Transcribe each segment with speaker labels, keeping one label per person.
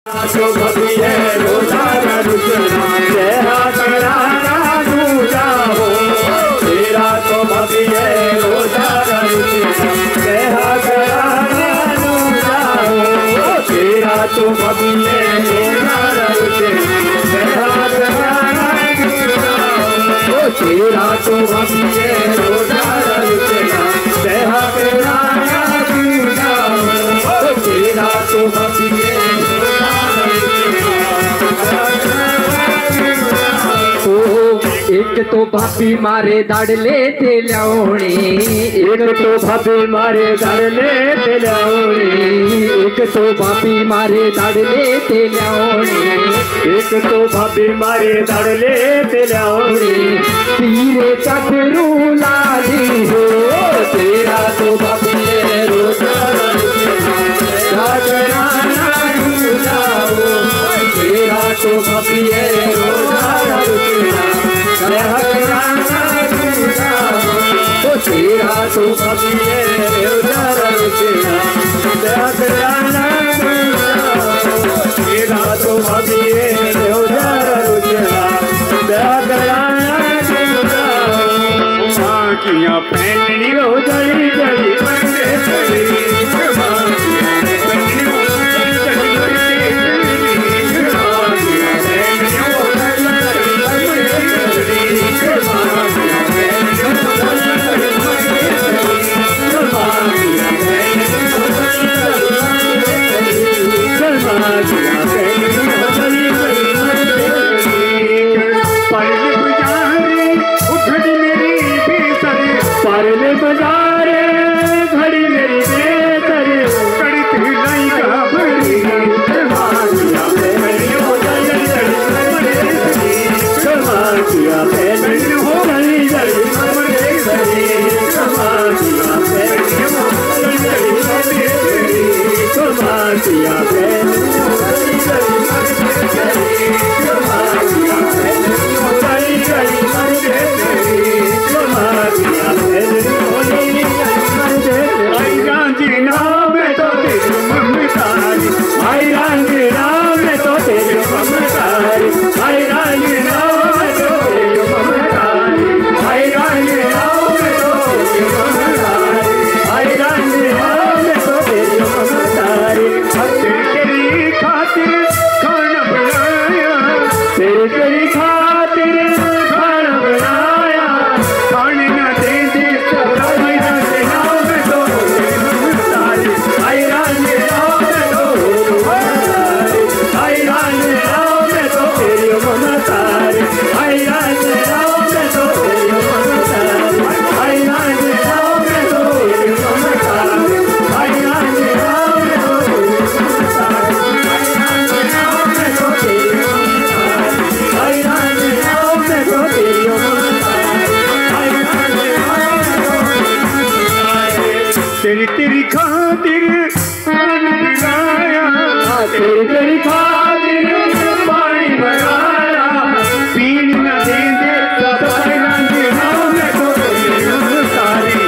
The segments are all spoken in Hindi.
Speaker 1: तो भविये रोजाना रुचना तेरा कराना दूजा हो तेरा तो भविये रोजाना रुचना तेरा कराना दूजा हो तेरा तो भविये रोजाना रुचना तेरा कराना दूजा हो तेरा तो भविये रोजाना रुचना तेरा कराना दूजा हो तेरा तो भविये एक तो भाभी मारे दाड़ले ते ल्यावणी एक तो भाभी मारे दाड़ले ते ल्यावणी एक तो भाभी मारे दाड़ले ते ल्यावणी एक तो भाभी मारे दाड़ले ते ल्यावणी तीरे चकरू लाली हो तेरा तो भाभी रोजाना तेरा तो भाभी रोजाना तेरा तो भविये रोजाना तेरा तो भविये रोजाना किया पहननी हो जली जली पारले बजारे घड़ी मेरी बेसर कड़ी नहीं का बड़ी मारिया पहली हो जली मारिया पहली हो जली जली मारिया पहली हो जली मारिया पहली तेरी खातिर तेरी खातिर पानी बनाया पीन न दे दे सारी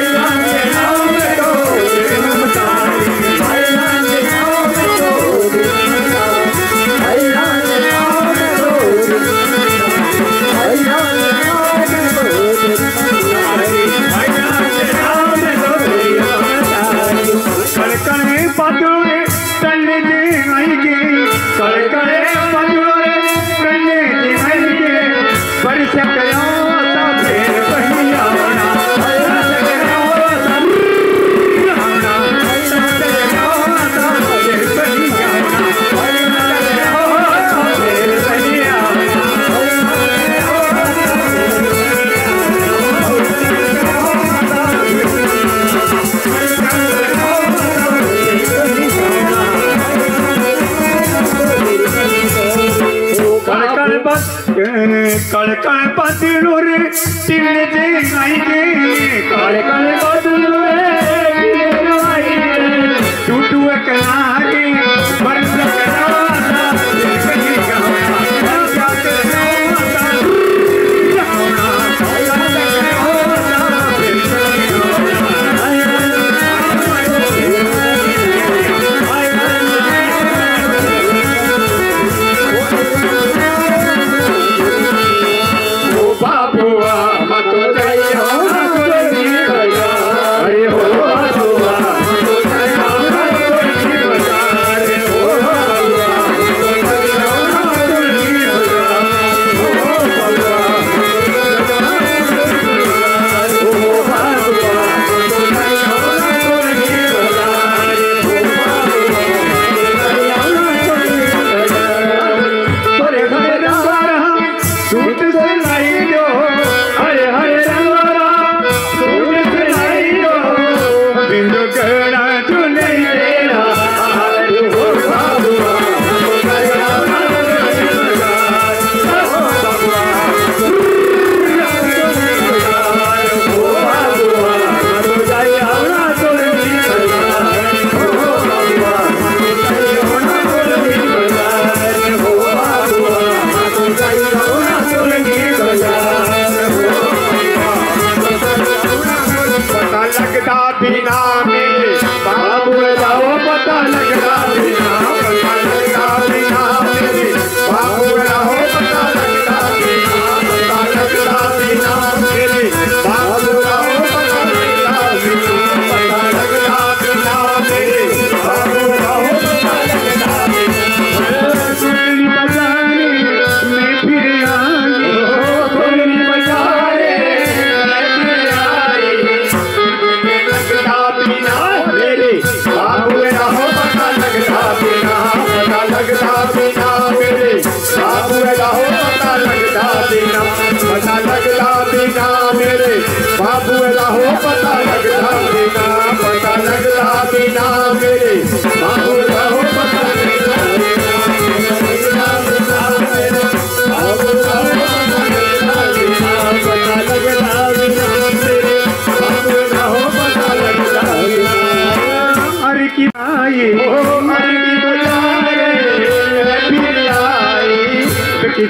Speaker 1: कल कल बदलूर तिल दे आएंगे कल कल बदलूर टूटू कलागे बरस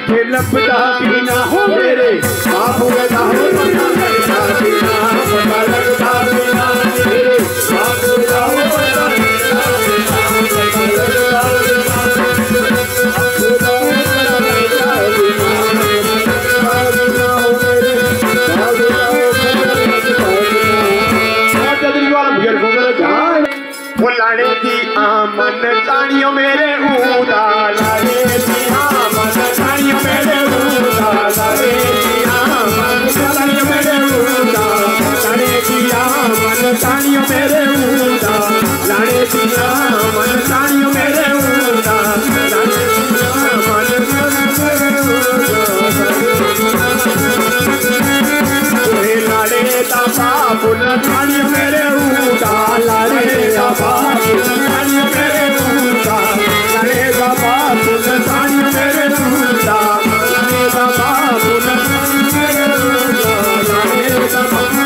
Speaker 2: मीठे लपटा पीना हो मेरे बाबू का हो पता लगता पीना पता लगता पीना मेरे बाबू का हो पता लाड़े दी आमन तानियों मेरे ऊदा लाड़े दी आमन तानियों मेरे ऊदा लाड़े दी आमन तानियों मेरे ऊदा लाड़े दी आमन तानियों मेरे ऊदा लाड़े दी आमन तानियों मेरे ऊदा लाड़े दी आमन लाड़े दा बाबुल तानियों मेरे ऊदा लाड़े दा बाबुल तानियों मेरे ऊदा लाड़े दा बाबुल तानियों मेरे ऊदा लाड़े दा बाबुल मेरे ऊदा लाड़े दा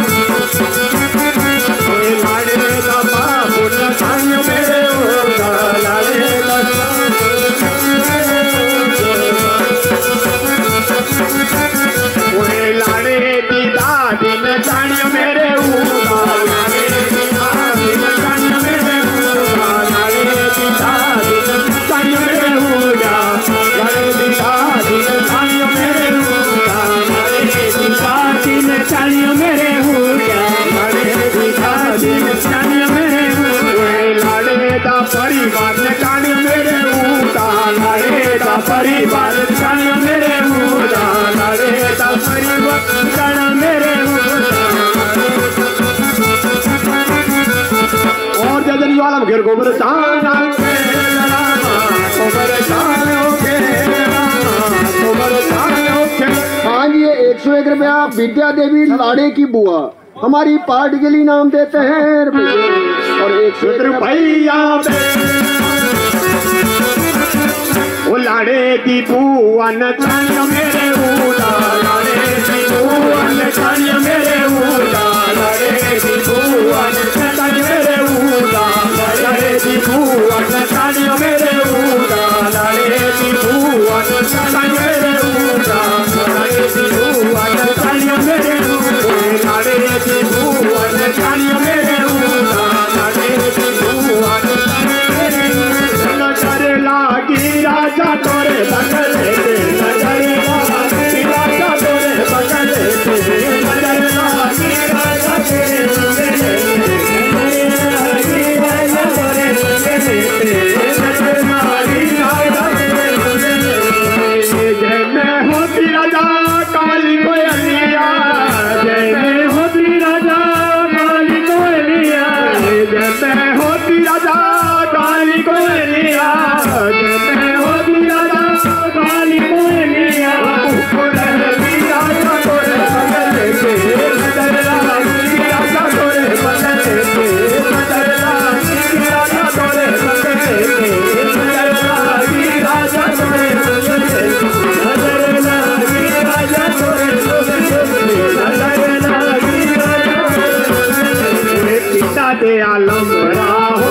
Speaker 2: बाबुल तानियों मेरे ऊदा लाड़े दा लाड़े दी दादी ने तानियों मेरे ऊदा लाड़े दी दादी ने तानियों मेरे ऊदा लाड़े दी दादी ने तानियों मेरे ऊदा लाड़े दी दादी ने तानियों मेरे ऊदा लाड़े दी दादी ने तानियों मेरे ऊदा लाड़े दी दादी ने तानियों मेरे ऊदा लाड़े दा परिवार ने तानियों मेरे ऊदा लाड़े दा परिवार ने तानियों मेरे ऊदा लाड़े दा परिवार ताना मेरे और जदनी वाला घर गोबर ताना
Speaker 3: हाँ जी, 101 रुपया विद्या देवी लाड़े की बुआ हमारी पार्टी के लिए नाम देते हैं और 101
Speaker 2: रुपया वो लाड़े की बुआ न तानियों मेरे ऊदा लाड़े की बुआ न तानियों मेरे ऊदा लाड़े की बुआ न तानियों मेरे ऊदा लाड़े की बुआ न तानियों मेरे ऊदा लाड़े की बुआ न तानियों मेरे ऊदा लाड़े की बुआ न तानियों मेरे ऊदा लाड़े की बुआ न तानियों मेरे ऊदा लाड़े की बुआ न नजर लागी राजा तोरे बगले नजर लागी राजा तोरे बगले नजर लागी राजा तेरे बगले नजर लागी राजा तोरे बगले नजर लागी राजा तेरे बगले जय मैं होती राजा काली कोयलिया जय मैं होती राजा काली कोयलिया जय मैं होती राजा काली कोयलिया मैं होती राजा काली कोयलिया राजा तोरे बगले पे नजर लागी राजा तोरे बगले पे नजर लागी राजा तोरे बगले पे नजर लागी राजा तोरे बगले नजर लागी राजा तोरे बगले नजर लागी राजा पिता दे आलम राहो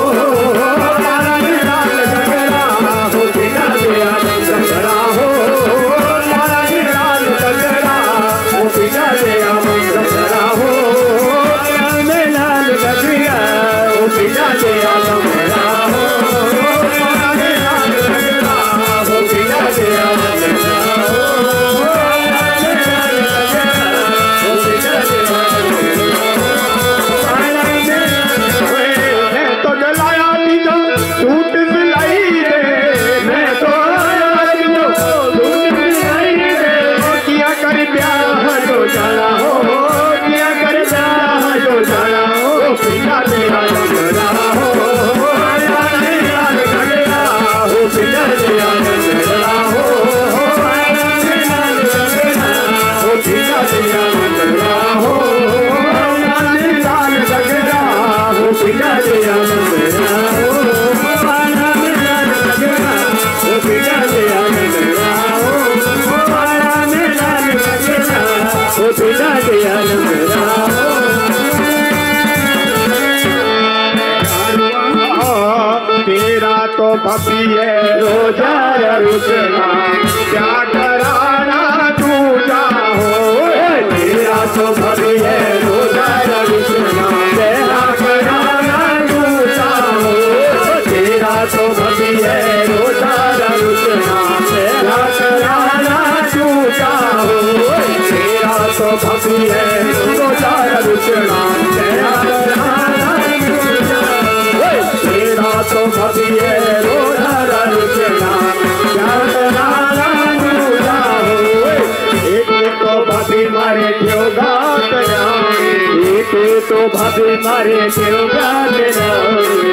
Speaker 2: तेरा तो भपिए रोजा रुसना क्या करा है रोजारा रुचना तेरा तराना झूठा हो तेरा तो भक्ति है रोजारा रुचना तेरा तराना झूठा तेरा तो भक्ति है रोजारा रुचना तेरा तराना झूठा हो एक तो भाभी मारे क्यों गात एक तो भाभी मारे क्यों गात